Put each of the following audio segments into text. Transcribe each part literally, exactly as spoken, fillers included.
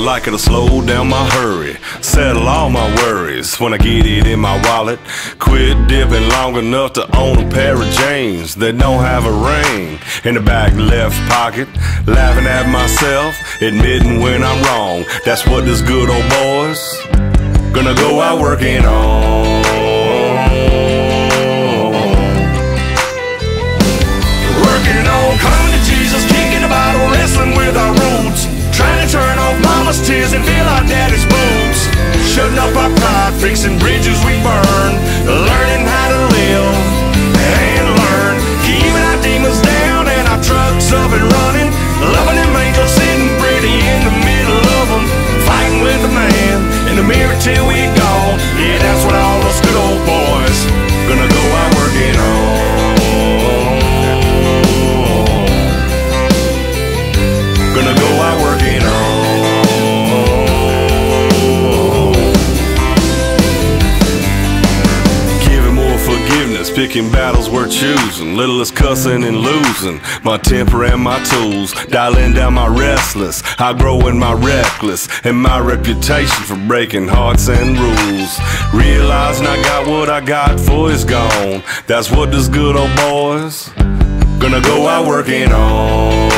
like it'll slow down my hurry, settle all my worries when I get it in my wallet. Quit dipping long enough to own a pair of jeans that don't have a ring in the back left pocket. Laughing at myself, admitting when I'm wrong. That's what this good old boy's gonna go out working on. Working on, coming to Jesus, kicking a bottle, wrestling with our roots, trying to turn off mama's tears and feel our daddy's boots, shutting up our pride, fixing bridges we burn, learning how to live and learn, keeping our demons down and our trucks up and running, loving them angels sitting pretty in the middle of them, fighting with the man in the mirror till we gone. Yeah, that's what all those good old boys gonna go out working on. Gonna go out working on. Giving more forgiveness, picking battles we're choosing, littlest cussing and losing my temper and my tools, dialing down my restless, outgrowing my reckless, and my reputation for breaking hearts and rules. Realizing I got what I got for is gone. That's what this good old boy's gonna go out working on.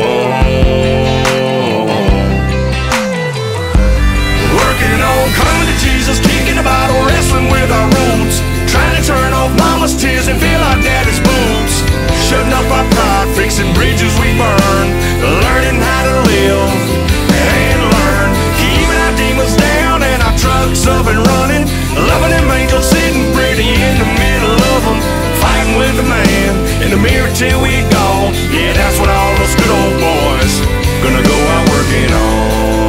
Working on, coming to Jesus, kicking a bottle, wrestling with our roots, trying to turn off mama's tears and feel our daddy's boots, shutting up our pride, fixing bridges we burn, learning how to live and learn, keeping our demons down and our trucks up and running, loving them angels sitting pretty in the middle of them, fighting with the man in the mirror till we gone. Yeah, that's what all those good old boys gonna go out working on.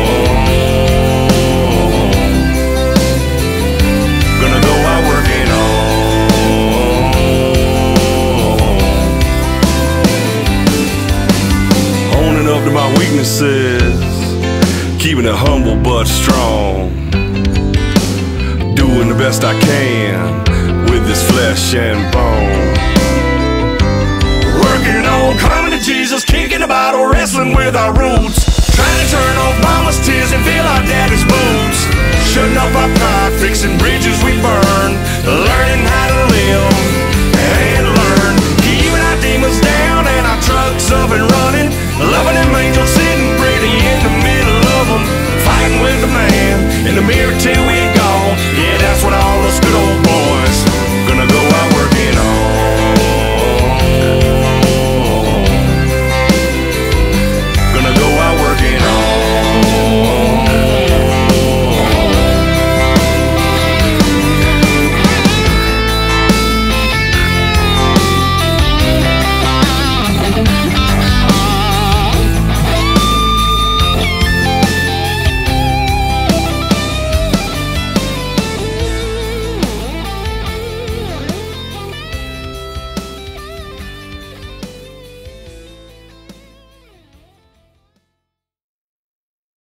Gonna go out working on. Owning up to my weaknesses, keeping it humble but strong, doing the best I can with this flesh and bone. Working on, coming to Jesus, kicking a bottle, wrestling with our roots, trying to turn off my